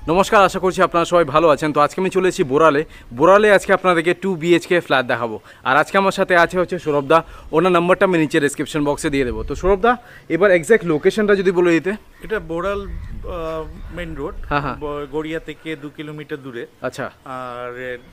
নমস্কার, আশা করছি আপনারা সবাই ভালো আছেন। তো আজকে আমি চলেছি বোরালে আজকে আপনাদেরকে 2 BHK ফ্ল্যাট দেখাবো। আর আজকে আমার সাথে আছে হচ্ছে সৌরভদা, ওনার নাম্বারটা আমি নিচে ডেসক্রিপশন বক্সে দিয়ে দেবো। তো সৌরভদা, এবার এক্স্যাক্ট লোকেশনটা যদি বলে দিতে। এটা বোরাল মেইন রোড, হ্যাঁ, গড়িয়া থেকে 2 কিলোমিটার দূরে। আচ্ছা। আর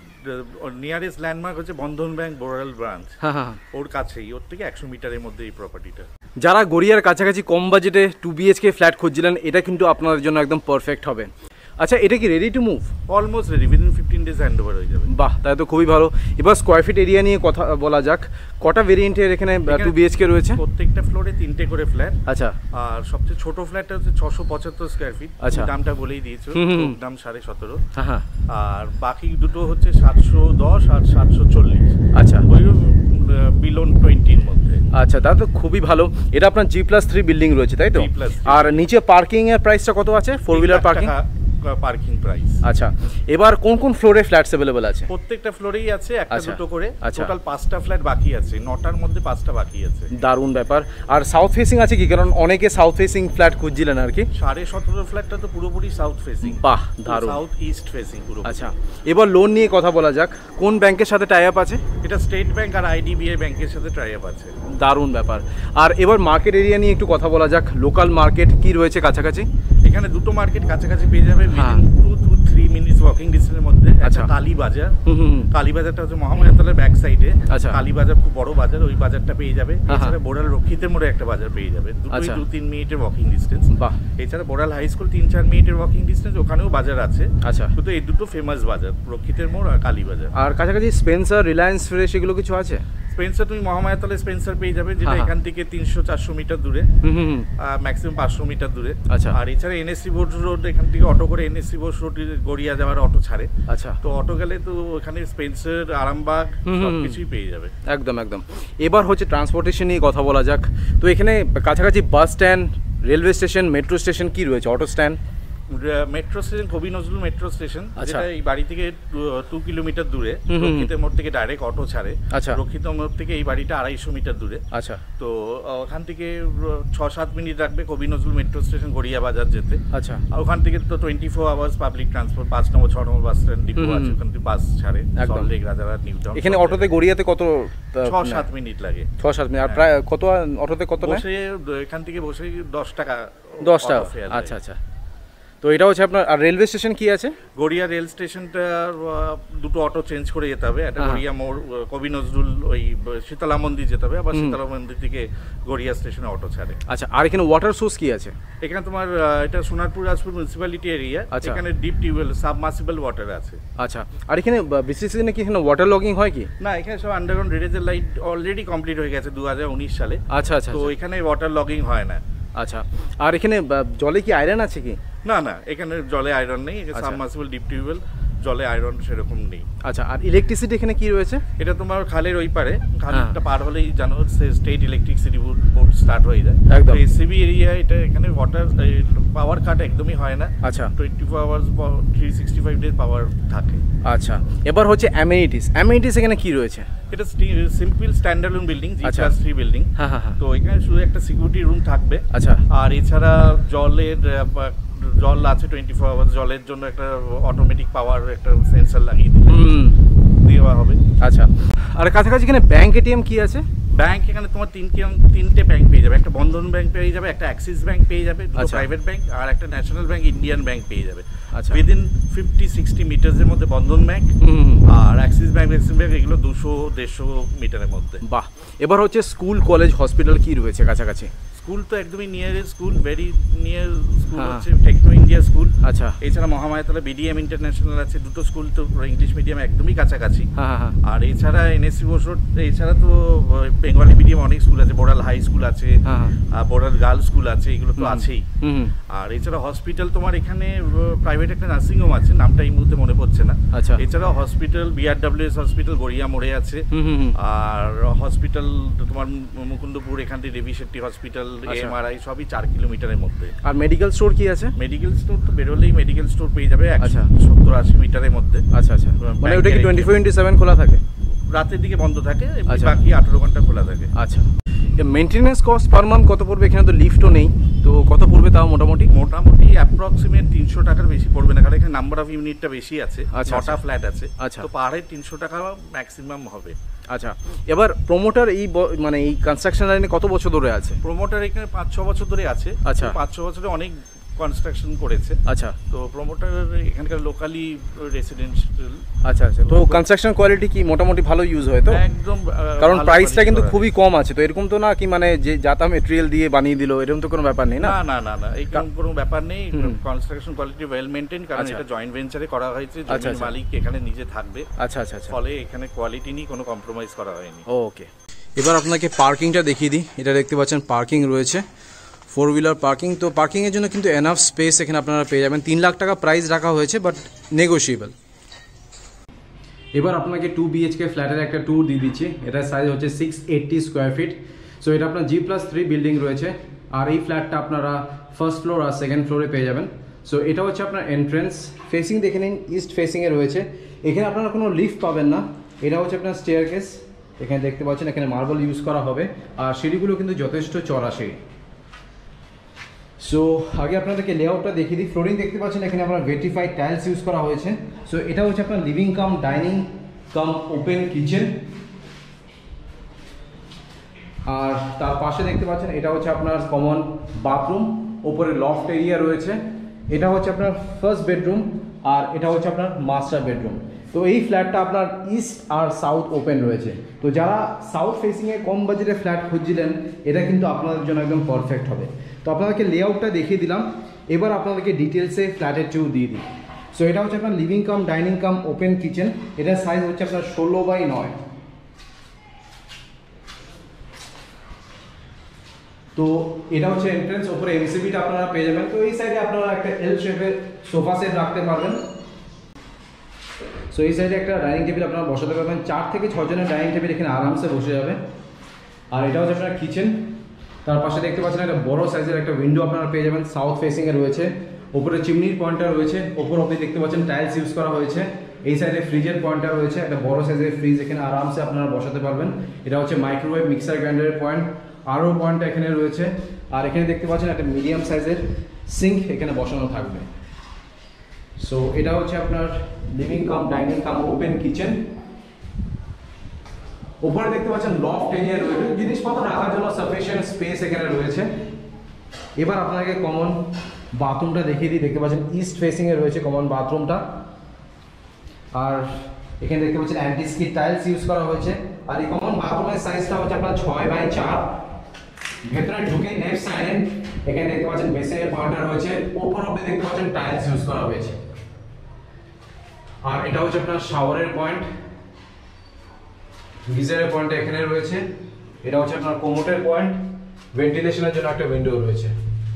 নিয়ারেস্ট ল্যান্ডমার্ক হচ্ছে বন্ধন ব্যাংক বোরাল ব্রাঞ্চ। হ্যাঁ, ওর কাছেই, ওর থেকে 100 মিটারের মধ্যে এই প্রপার্টিটা। যারা গড়িয়ার কাছাকাছি কম বাজেটে 2 BHK ফ্ল্যাট খুঁজছিলেন, এটা কিন্তু আপনাদের জন্য একদম পারফেক্ট হবে। আচ্ছা, এটা কি ready to move? Almost ready, within 15 days hand over হয়ে যাবে। বাহ, তাই তো খুবই ভালো। এবার স্কোয়ার ফিট এরিয়া নিয়ে কথা বলা যাক। কটা ভেরিয়েন্টের এখানে 2 BHK রয়েছে? প্রত্যেকটা ফ্লোরে 3টে করে ফ্ল্যাট। আচ্ছা। আর সবচেয়ে ছোট ফ্ল্যাটটা হচ্ছে 675 স্কোয়ার ফিট। আচ্ছা। দামটা বলেই দিয়েছো, দাম 17.5। হ্যাঁ। আর বাকি দুটো হচ্ছে 710 আর 740। আচ্ছা, ওই বিলো 20 মধ্যে। আচ্ছা, তা তো খুবই ভালো। এটা আপনার G+3 বিল্ডিং রয়েছে, তাই তো? G+3। আর নিচে পার্কিং এর প্রাইসটা কত আছে? 4 হুইলার পার্কিং। Parking price. আচ্ছা, এবার কোন কোন ফ্লোরে ফ্ল্যাটস अवेलेबल আছে? প্রত্যেকটা ফ্লোরেই আছে একটা দুটো করে। আচ্ছা। টোটাল 5টা ফ্ল্যাট বাকি আছে, 9টার মধ্যে 5টা বাকি আছে। দারুণ ব্যাপার। আর সাউথ ফেসিং আছে কি? কারণ অনেকে সাউথ ফেসিং ফ্ল্যাট খুঁজছিলেন আর কি। 17.5 ফ্ল্যাটটা তো পুরোপুরি সাউথ ফেসিং। বাহ, দারুণ। সাউথ ইস্ট ফেসিং পুরো। আচ্ছা, এবার লোন নিয়ে কথা বলা যাক। কোন ব্যাংকের সাথে টাই আপ আছে? এটা স্টেট ব্যাংক আর IDBI ব্যাংকের সাথে টাই আপ আছে। দারুণ ব্যাপার। আর এবার মার্কেট এরিয়া নিয়ে একটু কথা বলা যাক। লোকাল মার্কেট কি রয়েছে কাছাকাছি? এখানে দুটো মার্কেট কাছাকাছি পেয়ে যাবে, 2 to 3 মিনিটস ওয়াকিং ডিস্টেন্সের মধ্যে। একটা কালীবাজার। কালীবাজারটা হচ্ছে মহামায়াতলার ব্যাক সাইডে। কালীবাজার খুব বড় বাজার, ওই বাজারটা পেয়ে যাবে। এছাড়া বোরাল রক্ষিতের মোড়ে একটা বাজার পেয়ে যাবে, দুটোই 2-3 মিনিটের ওয়াকিং ডিস্টেন্স। এছাড়া বোরাল হাই স্কুল 3-4 মিনিটের ওয়াকিং ডিস্টেন্স, ওখানেও বাজার আছে। আচ্ছা, কিন্তু এই দুটো ফেমাস বাজার, রক্ষিতের মোড় আর কালীবাজার। আর কাছাকাছি স্পেন্সার, রিলায়েন্স ফ্রেশ এগুলো কিছু আছে? স্পেন্সার তুমি মহামায়াতলে স্পেন্সার পেয়ে যাবে, যেটা এখান থেকে 300-400 মিটার দূরে, ম্যাক্সিমাম 500 মিটার দূরে। আচ্ছা। আর এছাড়া NSC বোর্ড রোড, এখান থেকে অটো করে NSC বোর্ড রোড গড়িয়া যাওয়ার অটো ছাড়ে। আচ্ছা, তো অটো গেলে তো ওখানে স্পেন্সার, আরামবাগ সবকিছুই পেয়ে যাবে। একদম। এবার হচ্ছে ট্রান্সপোর্টেশন নিয়ে কথা বলা যাক। তো এখানে কাছাকাছি bus stand, railway station, metro station কি রয়েছে? Auto stand? মেট্রো স্টেশন কবি নজরুল মেট্রো স্টেশন, যেটা এই বাড়ি থেকে 2 কিলোমিটার দূরে। রক্ষিতের মোড় থেকে ডাইরেক্ট অটো ছাড়ে। আচ্ছা। রক্ষিত মোড় থেকে এই বাড়িটা 250 মিটার দূরে। আচ্ছা। তো ওখান থেকে 6-7 মিনিট লাগবে কবি নজরুল মেট্রো স্টেশন গড়িয়া বাজার যেতে। আচ্ছা। আর ওখান থেকে তো 24 hours public transport, 5 number 6 number bus stand depot আছে, ওখান থেকে বাস ছাড়ে সল্টলেক, রাজারহাট, নিউ টাউন। এখানে অটোতে গড়িয়াতে কত? 6-7 মিনিট লাগে। 6-7 মিনিট। আর প্রায় কত অটোতে কত নেয়? বসে এখান থেকে বসে 10 টাকা। 10 টাকা। আচ্ছা। তো এটা হচ্ছে আপনার। আর রেলওয়ে স্টেশন কি আছে? গড়িয়া রেল স্টেশনটা দুটো অটো চেঞ্জ করে যেতে হবে। একটা গড়িয়া মোড়, কবি নজরুল, ওই শীতলা মন্দির যেতে হবে, আবার শীতলা মন্দির থেকে গড়িয়া স্টেশনে অটো ছাড়ে। আচ্ছা। আর এখানে ওয়াটার সোর্স কি আছে? এখানে তোমার এটা সোনারপুর রাজপুর মিউনিসিপ্যালিটি এরিয়া। এখানে ডিপ টিউবওয়েল, সাবমার্সিবল ওয়াটার আছে। আচ্ছা। আর এখানে বৃষ্টির সিজনে কি এখানে ওয়াটার লগিং হয় কি? না, এখানে সব আন্ডারগ্রাউন্ড ড্রেনেজের লাইট অলরেডি কমপ্লিট হয়ে গেছে 2019 সালে। আচ্ছা। তো এখানে ওয়াটার লগিং হয় না। আচ্ছা। আর এখানে জলে কি আয়রন আছে কি? না, এখানে জলে আয়রন নেই। সাবমার্সিবল ডিপ টিউবওয়েল, জলে আয়রন সেরকম নেই। আচ্ছা। আর ইলেকট্রিসিটি এখানে কি রয়েছে? এটা তোমার খালের ওই পারে, খালটা পার হলেই জানো স্টেট ইলেকট্রিসিটি বোর্ড স্টার্ট হয়ে যায়। একদম। এসসিবি এরিয়া এটা, এখানে ওয়াটার পাওয়ার কাট একদমই হয় না। আচ্ছা। 24 আওয়ার্স 365 ডেজ পাওয়ার থাকে। আচ্ছা। এবার হচ্ছে অ্যামেনিটিস এখানে কি রয়েছে? এটা simple standard building, G+3 building. হ্যাঁ। তো এখানে শুধু একটা সিকিউরিটি রুম থাকবে। আচ্ছা। আর এছাড়া জল আছে 24 আওয়ার্স, জলের জন্য একটা অটোমেটিক পাওয়ার একটা সেন্সর লাগিয়ে দেওয়া হবে। আচ্ছা। আর কাছাকাছি এখানে ব্যাংক, এটিএম কি আছে? ব্যাংক এখানে তোমার 3টে ব্যাংক পেয়ে যাবে। একটা বন্ধন ব্যাংক পেয়ে যাবে, একটা অ্যাক্সিস ব্যাংক পেয়ে যাবে, দুটো প্রাইভেট ব্যাংক, আর একটা ন্যাশনাল ব্যাংক, ইন্ডিয়ান ব্যাংক পেয়ে যাবে। আচ্ছা। উইদিন 50-60 মিটার্সের মধ্যে বন্ধন ব্যাংক আর অ্যাক্সিস ব্যাংক এগুলো 200-150 মিটারের মধ্যে। বাহ। এবার হচ্ছে স্কুল, কলেজ, হসপিটাল কি রয়েছে কাছাকাছি? স্কুল তো একদমই nearest school, very near school হচ্ছে টেকনো ইন্ডিয়া স্কুল। আচ্ছা। এছাড়া মহামায়াতলা BDM ইন্টারন্যাশনাল আছে, দুটো স্কুল তো ইংলিশ মিডিয়াম একদমই কাছাকাছি। আর এছাড়া NSC বোস রোড, এছাড়া তো বেঙ্গলি মিডিয়াম অনেক স্কুল আছে, বোরাল হাই স্কুল আছে, বোরাল গার্লস স্কুল আছে, এগুলো তো আছেই। আর এছাড়া হসপিটাল তোমার এখানে প্রাইভেট একটা নার্সিং হোম আছে, নামটা এই মুহূর্তে মনে পড়ছে না। আচ্ছা। এছাড়াও হসপিটাল BRWS হসপিটাল গড়িয়া মোড়ে আছে। আর হসপিটাল তোমার মুকুন্দপুর, এখান থেকে দেবী শেট্টি হসপিটাল, MRI সবই 4 কিলোমিটারের মধ্যে। আর মেডিকেল স্টোর কি আছে? মেডিকেল স্টোর তো বেরোলেই মেডিকেল স্টোর পেয়ে যাবে 170-80 মিটারের মধ্যে। আচ্ছা। মানে ওটা কি 24/7 খোলা থাকে? রাতের দিকে বন্ধ থাকে, বাকি 18 ঘন্টা খোলা থাকে। আচ্ছা। মেনটেন্যান্স কস্ট পার মান্থ কত পড়বে? এখানে তো লিফটও নেই, তো কত পড়বে তাও মোটামুটি? মোটামুটি অ্যাপ্রক্সিমেট 300 টাকার বেশি পড়বে না, কারণ এখানে নাম্বার অফ ইউনিটটা বেশি আছে, 6টা ফ্ল্যাট আছে। আচ্ছা, তো পার হেড 300 টাকা ম্যাক্সিমাম হবে। আচ্ছা, এবার প্রমোটার এই মানে এই কনস্ট্রাকশন লাইনে কত বছর ধরে আছে? প্রমোটার এখানে 5-6 বছর ধরে আছে। আচ্ছা, 5-6 বছরে অনেক কনস্ট্রাকশন করেছে। আচ্ছা, তো প্রমোটার এখানকার লোকালি রেসিডেন্সিয়াল। আচ্ছা আচ্ছা, তো কনস্ট্রাকশন কোয়ালিটি কি মোটামুটি ভালো ইউজ হয় তো? একদম, কারণ প্রাইসটা কিন্তু খুবই কম আছে, তো এরকম তো না কি মানে যে যাতা মেটেরিয়াল দিয়ে বানিয়ে দিল এরকম তো কোনো ব্যাপার নেই না? না না না, এই কোনো ব্যাপার নেই। কনস্ট্রাকশন কোয়ালিটি ওয়েল মেইনটেইন, কারণ এটা জয়েন্ট ভেঞ্চারে করা হয়েছে, জমির মালিক এখানে নিজে থাকবে। আচ্ছা আচ্ছা, ফলে এখানে কোয়ালিটি নিয়ে কোনো কম্প্রোমাইজ করা হয়নি। ওকে, এবার আপনাকে পার্কিংটা দেখিয়ে দিই। এটা দেখতে পাচ্ছেন পার্কিং রয়েছে, 4 হুইলার পার্কিং। তো পার্কিংয়ের জন্য কিন্তু এনাফ স্পেস এখানে আপনারা পেয়ে যাবেন। 3 লাখ টাকা প্রাইস রাখা হয়েছে, বাট নেগোশিয়েবল। এবার আপনাকে 2 BHK ফ্ল্যাটের একটা ট্যুর দিয়ে দিচ্ছি। এটার সাইজ হচ্ছে 680 স্কোয়ার ফিট। সো এটা আপনার G+3 বিল্ডিং রয়েছে, আর এই ফ্ল্যাটটা আপনারা ফার্স্ট ফ্লোর আর সেকেন্ড ফ্লোরে পেয়ে যাবেন। সো এটা হচ্ছে আপনার এন্ট্রেন্স। ফেসিং দেখে নিন, ইস্ট ফেসিংয়ে রয়েছে। এখানে আপনারা কোনো লিফট পাবেন না, এটা হচ্ছে আপনার স্টেয়ারকেস। এখানে দেখতে পাচ্ছেন এখানে মার্বেল ইউজ করা হবে, আর সিঁড়িগুলো কিন্তু যথেষ্ট চড়া সিঁড়ি। সো আগে আপনাদেরকে লেআউটটা দেখিয়ে দিই। ফ্লোরিং দেখতে পাচ্ছেন এখানে আপনার ভেটিফাইড টাইলস ইউজ করা হয়েছে। সো এটা হচ্ছে আপনার living cum dining cum open kitchen, আর তার পাশে দেখতে পাচ্ছেন এটা হচ্ছে আপনার কমন বাথরুম, ওপরে লফট এরিয়া রয়েছে। এটা হচ্ছে আপনার ফার্স্ট বেডরুম, আর এটা হচ্ছে আপনার মাস্টার বেডরুম। তো এই ফ্ল্যাটটা আপনার ইস্ট আর সাউথ ওপেন রয়েছে। তো যারা সাউথ ফেসিংয়ে কম বাজেটে ফ্ল্যাট খুঁজছিলেন, এটা কিন্তু আপনাদের জন্য একদম পারফেক্ট হবে। তো আপনাদেরকে লেআউটটা দেখিয়ে দিলাম, এবার আপনাদেরকে ডিটেলসে ফ্ল্যাটের ট্যুর দিয়ে দিই। সো এটা হচ্ছে আপনার living cum dining cum open kitchen. এটার সাইজ হচ্ছে আপনার 16x9। তো এটা হচ্ছে এন্ট্রেন্স, ওপরে এমসিবিটা আপনারা পেয়ে যাবেন। তো এই সাইডে আপনারা একটা এল শেপের সোফা সেট রাখতে পারবেন। সো এই সাইডে একটা ডাইনিং টেবিল আপনারা বসাতে পারবেন। 4 থেকে 6 জনের ডাইনিং টেবিল এখানে আরামসে বসে যাবে। আর এটা হচ্ছে আপনার কিচেন। তার পাশে দেখতে পাচ্ছেন একটা বড় সাইজের একটা উইন্ডো আপনারা পেয়ে যাবেন, সাউথ ফেসিংয়ে রয়েছে। ওপরে চিমনির পয়েন্টটা রয়েছে, ওপর অব্দি দেখতে পাচ্ছেন টাইলস ইউজ করা হয়েছে। এই সাইডে ফ্রিজের পয়েন্টটা রয়েছে, একটা বড় সাইজের ফ্রিজ এখানে আরামসে আপনারা বসাতে পারবেন। এটা হচ্ছে মাইক্রোওয়েভ মিক্সার গ্রাইন্ডারের পয়েন্ট, আরও পয়েন্টটা এখানে রয়েছে। আর এখানে দেখতে পাচ্ছেন একটা মিডিয়াম সাইজের সিঙ্ক এখানে বসানো থাকবে। সো এটা হচ্ছে আপনার living cum dining cum open kitchen. উপরে দেখতে পাচ্ছেন লফট এরিয়া রয়েছে, জিনিসপত্র রাখার জন্য সাফিসিয়েন্ট স্পেস এখানে রয়েছে। এবার আপনাকে কমন বাথরুমটা দেখিয়ে দিই। দেখতে পাচ্ছেন ইস্ট ফেসিংয়ে রয়েছে কমন বাথরুমটা, আর এখানে দেখতে পাচ্ছেন অ্যান্টি স্কিড টাইলস ইউজ করা হয়েছে। আর এই কমন বাথরুমের সাইজটা হচ্ছে আপনার 6x4। ভেতরে ঢুকে লেফট সাইডে এখানে দেখতে পাচ্ছেন বেসিনের পয়েন্টটা রয়েছে, ওপর অব্দি দেখতে পাচ্ছেন টাইলস ইউজ করা হয়েছে। আর এটা হচ্ছে আপনার শাওয়ারের পয়েন্ট, গিজারের পয়েন্ট এখানে রয়েছে। এটা হচ্ছে আপনার কোমোটের পয়েন্ট, ভেন্টিলেশনের জন্য একটা উইন্ডো রয়েছে।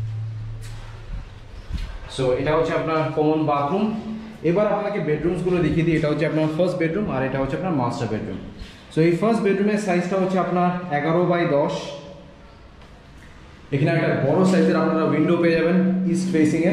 সো এটা হচ্ছে আপনার কমন বাথরুম। এবার আপনাকে বেডরুমসগুলো দেখিয়ে দিই। এটা হচ্ছে আপনার ফার্স্ট বেডরুম, আর এটা হচ্ছে আপনার মাস্টার বেডরুম। সো এই ফার্স্ট বেডরুমের সাইজটা হচ্ছে আপনার 11x10। এখানে একটা বড় সাইজের আপনারা উইন্ডো পেয়ে যাবেন ইস্ট ফেসিংয়ে।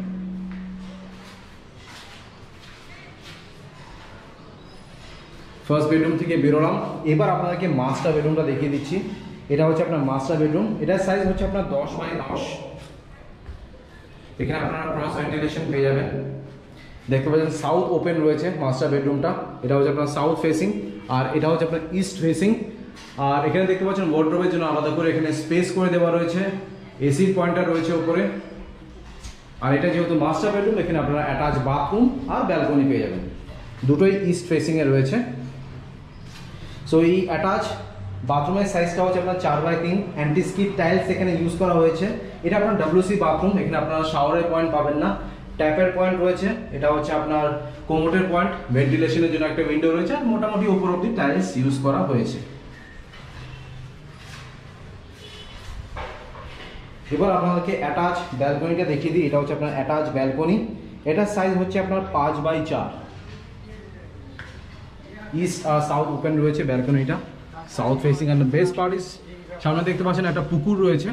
ফার্স্ট বেডরুম থেকে বেরোলাম, এবার আপনাদেরকে মাস্টার বেডরুমটা দেখিয়ে দিচ্ছি। এটা হচ্ছে আপনার মাস্টার বেডরুম। এটার সাইজ হচ্ছে আপনার 10x10। এখানে আপনারা ক্রস ভেন্টিলেশন পেয়ে যাবেন। দেখতে পাচ্ছেন সাউথ ওপেন রয়েছে মাস্টার বেডরুমটা। এটা হচ্ছে আপনার সাউথ ফেসিং, আর এটা হচ্ছে আপনার ইস্ট ফেসিং। আর এখানে দেখতে পাচ্ছেন ওয়ার্ডরোবের জন্য আলাদা করে এখানে স্পেস করে দেওয়া রয়েছে, এসির পয়েন্টটা রয়েছে উপরে। আর এটা যেহেতু মাস্টার বেডরুম, এখানে আপনারা অ্যাটাচ বাথরুম আর ব্যালকনি পেয়ে যাবেন, দুটোই ইস্ট ফেসিংয়ে রয়েছে। সো এই অ্যাটাচ বাথরুমের সাইজটা হচ্ছে আপনার 4x3। অ্যান্টি স্কিড টাইলস এখানে ইউজ করা হয়েছে। এটা আপনার WC বাথরুম। এখানে আপনারা শাওয়ারের পয়েন্ট পাবেন না, ট্যাপের পয়েন্ট রয়েছে। এটা হচ্ছে আপনার কোমোটের পয়েন্ট, ভেন্টিলেশনের জন্য একটা উইন্ডো রয়েছে। আর মোটামুটি উপর অব্দি টাইলস ইউজ করা হয়েছে। এবার আপনাদেরকে অ্যাটাচ ব্যালকনিটা দেখিয়ে দিই। এটা হচ্ছে আপনার অ্যাটাচ ব্যালকনি। এটার সাইজ হচ্ছে আপনার 5x4। ইস্ট আর সাউথ ওপেন রয়েছে ব্যালকনিটা, south facing. And best part is সামনে দেখতে পাচ্ছেন একটা পুকুর রয়েছে।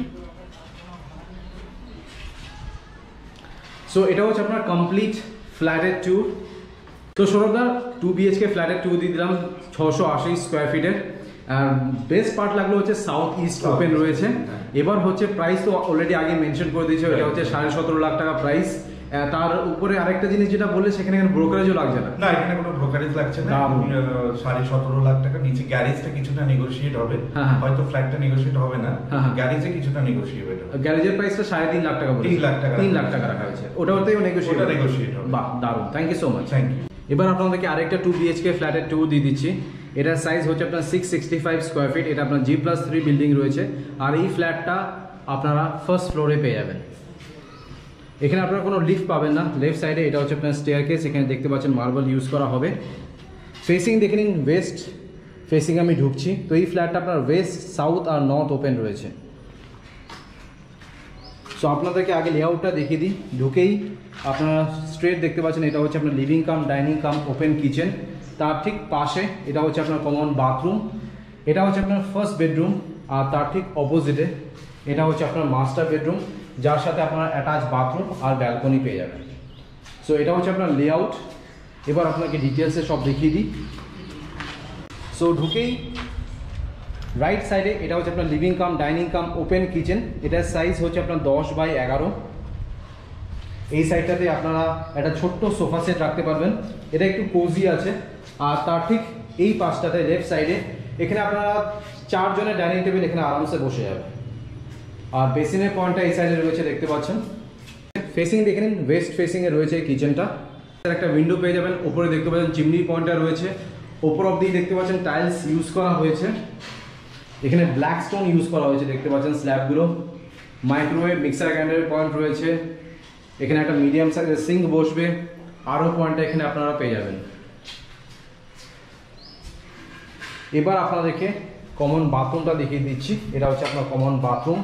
সো এটা হচ্ছে আপনার কমপ্লিট ফ্ল্যাটের ট্যুর। তো সৌরভদা 2 BHK ফ্ল্যাটের ট্যুর দিয়ে দিলাম 680 স্কোয়ার ফিটের। আর বেস্ট পার্ট লাগলো হচ্ছে সাউথ ইস্ট ওপেন রয়েছে। এবার হচ্ছে প্রাইস তো অলরেডি আগে মেনশন করে দিয়েছে, এটা হচ্ছে 17.5 লাখ টাকা প্রাইস। তার উপরে আরেকটা জিনিস যেটা বললে সেখানে ব্রোকারেজও লাগছে না। না, এখানে কোনো ব্রোকারেজ লাগছে না। 17.5 লাখ টাকা নিচে গ্যারেজটা কিছুটা নেগোশিয়েট হবে, হয়তো ফ্ল্যাটটা নেগোশিয়েট হবে না, গ্যারেজে কিছুটা নেগোশিয়েট হবে। গ্যারেজের প্রাইসটা 3.5 লাখ টাকা, 3 লাখ টাকা রাখা হয়েছে, ওটাতেও নেগোশিয়েট হবে। বাহ, দারুণ, thank you so much. Thank you. এবার আপনাদেরকে আরেকটা 2 BHK ফ্ল্যাটের 2 দিয়ে দিচ্ছি। এটার সাইজ হচ্ছে আপনার 665 স্কোয়ার ফিট। এটা আপনার G+3 বিল্ডিং রয়েছে। আর এই ফ্ল্যাটটা আপনারা ফার্স্ট ফ্লোরে পেয়ে যাবেন। এখানে আপনারা কোনো লিফট পাবেন না। লেফট সাইডে এটা হচ্ছে আপনার স্টেয়ারকেস, এখানে দেখতে পাচ্ছেন মার্বেল ইউজ করা হবে। ফেসিং দেখে নিন ওয়েস্ট ফেসিং আমি ঢুকছি। তো এই ফ্ল্যাটটা আপনার ওয়েস্ট, সাউথ আর নর্থ ওপেন রয়েছে। সো আপনাদেরকে আগে লেআউটটা দেখিয়ে দিই। ঢুকেই আপনারা স্ট্রেট দেখতে পাচ্ছেন এটা হচ্ছে আপনার living cum dining cum open kitchen. তার ঠিক পাশে এটা হচ্ছে আপনার কমন বাথরুম। এটা হচ্ছে আপনার ফার্স্ট বেডরুম। আর তার ঠিক অপোজিটে এটা হচ্ছে আপনার মাস্টার বেডরুম, যার সাথে আপনারা অ্যাটাচ বাথরুম আর ব্যালকনি পেয়ে যাবেন। সো এটা হচ্ছে আপনার লেআউট। এবার আপনাকে ডিটেলসে সব দেখিয়ে দিই। সো ঢুকেই রাইট সাইডে এটা হচ্ছে আপনার living cum dining cum open kitchen. এটার সাইজ হচ্ছে আপনার 10x11। এই সাইডটাতে আপনারা একটা ছোট্ট সোফা সেট রাখতে পারবেন, এটা একটু কোজি আছে। আর তার ঠিক এই পাশটাতে লেফট সাইডে এখানে আপনারা 4 জনের ডাইনিং টেবিল এখানে আরামসে বসে যাবে। আর বেসিনের পয়েন্টটা এই সাইডে রয়েছে দেখতে পাচ্ছেন। ফেসিং দেখে নিন, ওয়েস্ট ফেসিংয়ে রয়েছে কিচেনটা। একটা উইন্ডো পেয়ে যাবেন। ওপরে দেখতে পাচ্ছেন চিমনি পয়েন্টটা রয়েছে। ওপর অব্দি দেখতে পাচ্ছেন টাইলস ইউজ করা হয়েছে। এখানে ব্ল্যাক স্টোন ইউজ করা হয়েছে দেখতে পাচ্ছেন স্ল্যাবগুলো। মাইক্রোওয়েভ মিক্সার গ্রাইন্ডারের পয়েন্ট রয়েছে। এখানে একটা মিডিয়াম সাইজের সিঙ্ক বসবে। আরও পয়েন্টটা এখানে আপনারা পেয়ে যাবেন। এবার আপনাদেরকে কমন বাথরুমটা দেখিয়ে দিচ্ছি। এটা হচ্ছে আপনার কমন বাথরুম।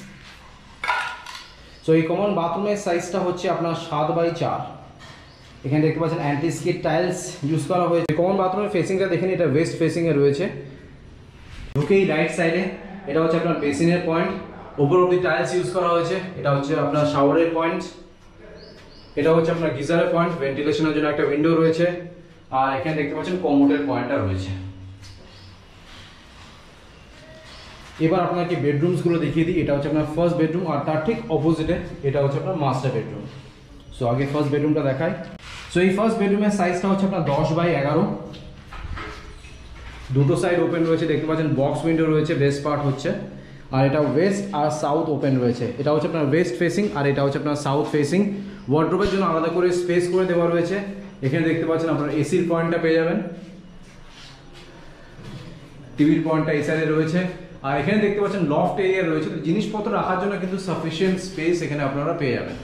সো এই কমন বাথরুমের সাইজটা হচ্ছে আপনার 7x4। এখানে দেখতে পাচ্ছেন অ্যান্টি স্কিড টাইলস ইউজ করা হয়েছে। কমন বাথরুমের ফেসিংটা দেখেন, এটা ওয়েস্ট ফেসিংয়ে রয়েছে। ঢুকেই রাইট সাইডে এটা হচ্ছে আপনার বেসিনের পয়েন্ট। ওপর অব্দি টাইলস ইউজ করা হয়েছে। এটা হচ্ছে আপনার শাওয়ারের পয়েন্ট। এটা হচ্ছে আপনার গিজারের পয়েন্ট, ভেন্টিলেশনের জন্য একটা উইন্ডো রয়েছে। আর এখানে দেখতে পাচ্ছেন কমোডের পয়েন্টটা রয়েছে। এবার আপনাকে বেডরুমসগুলো দেখিয়ে দিই। এটা হচ্ছে আপনার ফার্স্ট বেডরুম। আর তার ঠিক অপোজিটে এটা হচ্ছে আপনার মাস্টার বেডরুম। সো আগে ফার্স্ট বেডরুমটা দেখাই। সো এই ফার্স্ট বেডরুমের সাইজটা হচ্ছে আপনার 10x11। দুটো সাইড ওপেন রয়েছে দেখতে পাচ্ছেন, বক্স উইন্ডো রয়েছে। বেস্ট পার্ট হচ্ছে আর এটা ওয়েস্ট আর সাউথ ওপেন রয়েছে। এটা হচ্ছে আপনার ওয়েস্ট ফেসিং আর এটা হচ্ছে আপনার সাউথ ফেসিং। ওয়ার্ডরোবের জন্য আলাদা করে স্পেস করে দেওয়া রয়েছে। এখানে দেখতে পাচ্ছেন আপনার এসির পয়েন্টটা পেয়ে যাবেন। টিভির পয়েন্টটা এই সাইডে রয়েছে। আর এখানে দেখতে পাচ্ছেন লফট এরিয়া রয়েছে। তো জিনিসপত্র রাখার জন্য কিন্তু সাফিসিয়েন্ট স্পেস এখানে আপনারা পেয়ে যাবেন।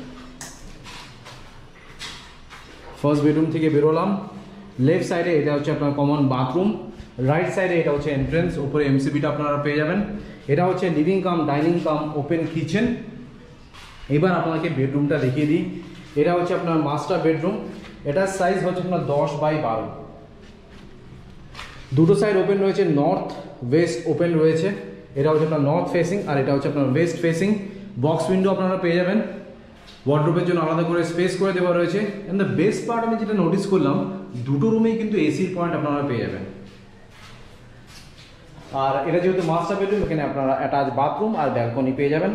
ফার্স্ট বেডরুম থেকে বেরোলাম। লেফট সাইডে এটা হচ্ছে আপনার কমন বাথরুম। রাইট সাইডে এটা হচ্ছে এন্ট্রেন্স। উপরে এমসিবিটা আপনারা পেয়ে যাবেন। এটা হচ্ছে living cum dining cum open kitchen. এবার আপনাকে বেডরুমটা দেখিয়ে দিই। এটা হচ্ছে আপনার মাস্টার বেডরুম। এটার সাইজ হচ্ছে আপনার 10x12। দুটো সাইড ওপেন রয়েছে, নর্থ ওয়েস্ট ওপেন রয়েছে। এটা হচ্ছে আপনার নর্থ ফেসিং আর এটা হচ্ছে আপনার ওয়েস্ট ফেসিং। বক্স উইন্ডো আপনারা পেয়ে যাবেন। ওয়ার্ডরোবের জন্য আলাদা করে স্পেস করে দেওয়া রয়েছে। এন্ড দ্য বেস্ট পার্ট আমি যেটা নোটিস করলাম, দুটো রুমেই কিন্তু এসির পয়েন্ট আপনারা পেয়ে যাবেন। আর এটা যেহেতু মাস্টার বেডরুম, এখানে আপনারা অ্যাটাচ বাথরুম আর ব্যালকনি পেয়ে যাবেন।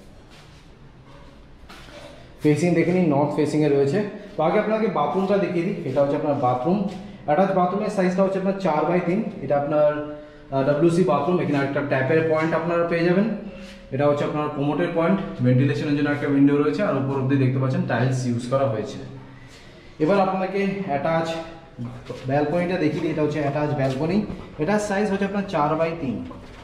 ফেসিং দেখে নিন, নর্থ ফেসিংয়ে রয়েছে। তো আগে আপনাকে বাথরুমটা দেখিয়ে দিই। এটা হচ্ছে আপনার বাথরুম। অ্যাটাচ বাথরুমের সাইজটা হচ্ছে আপনার 4x3। এটা আপনার WC বাথরুম। এখানে একটা ট্যাপের পয়েন্ট আপনারা পেয়ে যাবেন। এটা হচ্ছে আপনার কোমোটের পয়েন্ট, ভেন্টিলেশনের জন্য একটা উইন্ডো রয়েছে। আর উপর অব্দি দেখতে পাচ্ছেন টাইলস ইউজ করা হয়েছে। এবার আপনাকে অ্যাটাচ ব্যালকনিটা দেখিয়ে দিই। এটা হচ্ছে অ্যাটাচ ব্যালকনি। এটার সাইজ হচ্ছে আপনার 4x3।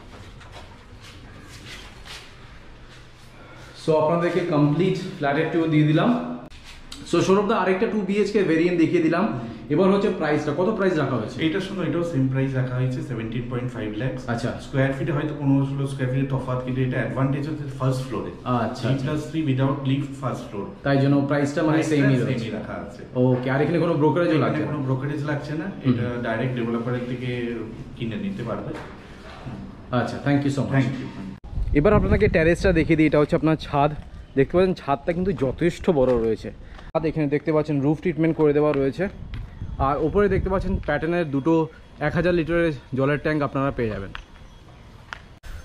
সো আপনাদেরকে কমপ্লিট ফ্ল্যাটের টু দিয়ে দিলাম। সো সৌরভদা আরেকটা 2 BHK ভেরিয়েন্ট দেখিয়ে দিলাম। এবার হচ্ছে প্রাইসটা, কত প্রাইস রাখা হয়েছে? এটা শুনো, এটাও সেম প্রাইস রাখা হয়েছে 17.5 লাখ। আচ্ছা, স্কোয়ার ফিটে হয়তো 15 স্কোয়ার ফিটে তফাৎ, কিন্তু এটা অ্যাডভান্টেজ হচ্ছে ফার্স্ট ফ্লোরে। আচ্ছা, G+3 without lift first floor. তাই জন্য প্রাইসটা মানে সেমই রাখা আছে। ওকে। আর এখানে কোনো ব্রোকারেজও লাগছে না? কোনো ব্রোকারেজ লাগছে না। এটা ডাইরেক্ট ডেভেলপারের থেকে কিনে নিতে পারবে। আচ্ছা, thank you so much. Thank you. এবার আপনাকে ট্যারেসটা দেখিয়ে দিই। এটা হচ্ছে আপনার ছাদ। দেখতে পাচ্ছেন ছাদটা কিন্তু যথেষ্ট বড় রয়েছে। ছাদ এখানে দেখতে পাচ্ছেন রুফ ট্রিটমেন্ট করে দেওয়া রয়েছে। আর ওপরে দেখতে পাচ্ছেন প্যাটার্নের দুটো 1000 লিটারের জলের ট্যাঙ্ক আপনারা পেয়ে যাবেন।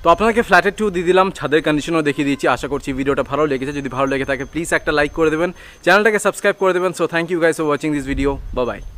তো আপনাকে ফ্ল্যাটের টু দিয়ে দিলাম, ছাদের কন্ডিশনও দেখিয়ে দিয়েছি। আশা করছি ভিডিওটা ভালো লেগেছে। যদি ভালো লেগে থাকে প্লিজ একটা লাইক করে দেবেন, চ্যানেলটাকে সাবস্ক্রাইব করে দেবেন। So thank you guys for watching this video. Bye by.